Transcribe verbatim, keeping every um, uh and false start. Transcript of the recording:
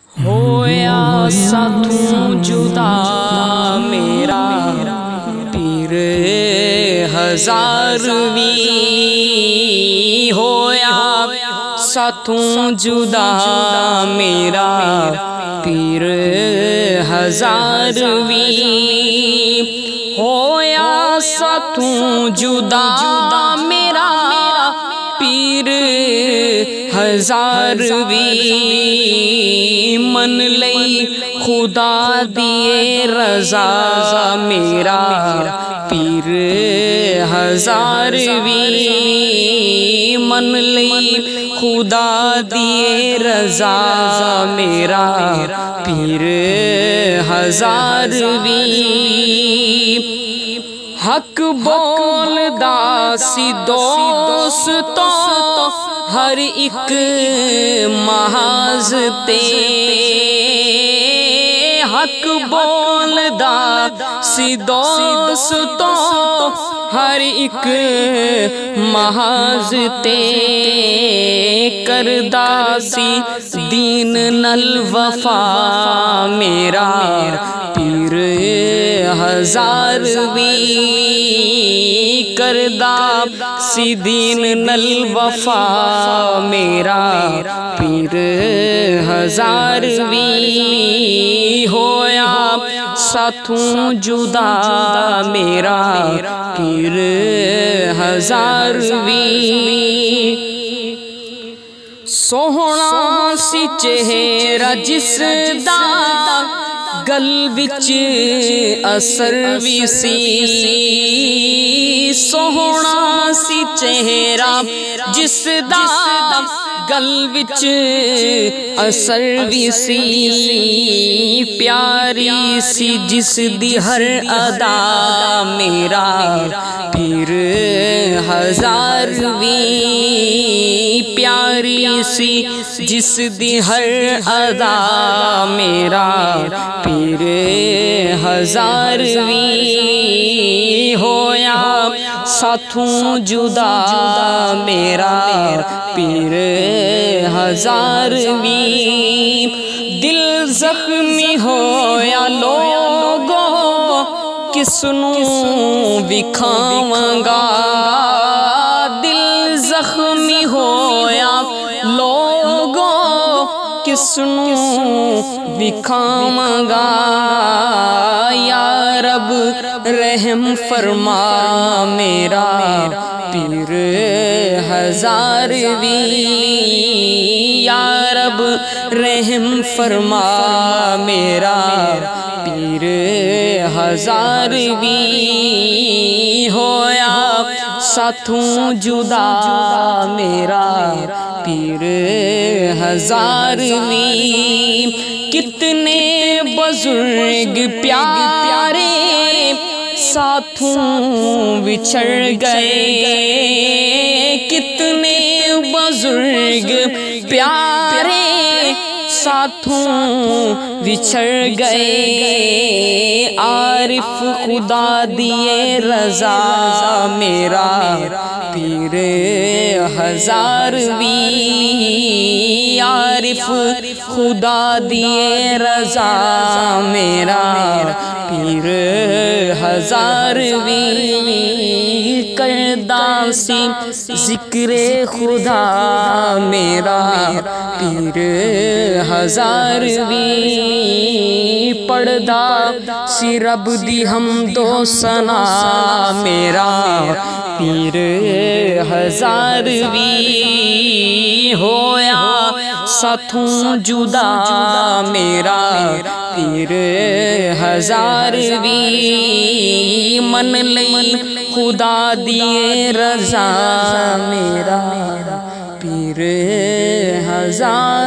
ہویا ساتھوں جدا میرا پیر ہزارویں، ہویا ساتھوں جدا میرا پیر ہزارویں، ہویا ساتھوں جدا میرا پیر ہزارویں، من لئی خدا دیے رضا میرا پیر ہزارویں، من لئی خدا دیے رضا میرا پیر ہزارویں، حق بول دا سی دوستو ہر ایک محاذ تے، حق بول دا سی دوستو ہر ایک محاذ تے، کردا سی دین نل وفا میرا پیر ہزارویں، کردا سی دین نل وفا میرا پیر ہزارویں، ہویا ساتھوں جدا میرا پیر ہزارویں، سوہنا سی چہرہ جس دا گل وچ اثر وی سی، سوہنا سی چہرہ جس دا گل وچ اثر وی سی، پیاری سی جس دی ہر ادا میرا پیر ہزارویں، پیاری سی جس دی ہر ادا میرا پیر ہزارویں، ہویا ساتھوں جدا میرا پیر ہزارویں، دل زخمی ہویا لوگو کسنوں وکھاواں گا، دل زخمی ہویا لوگو کسنوں وکھاواں گا، یا رب رحم فرما میرا پیر ہزارویں، یا رب رحم فرما میرا پیر ہزارویں، ہویا ساتھوں جدا میرا پیر ہزارویں، کتنے بزرگ پیارے ساتھوں بچھڑ گئے، کتنے بزرگ پیارے ساتھوں بچھڑ گئے، عارف خدا دیے رضا میرا پیر ہزارویں، عارف خدا دیے رضا میرا پیر ہزارویں، کردا سی ذکر خدا میرا پیر ہزارویں، پڑھدا سی رب دی حمد و ثنا میرا پیر ہزارویں، ہویا ساتھوں جدا میرا پیر ہزارویں، من لئی خدا دیے رضا میرا پیر ہزارویں۔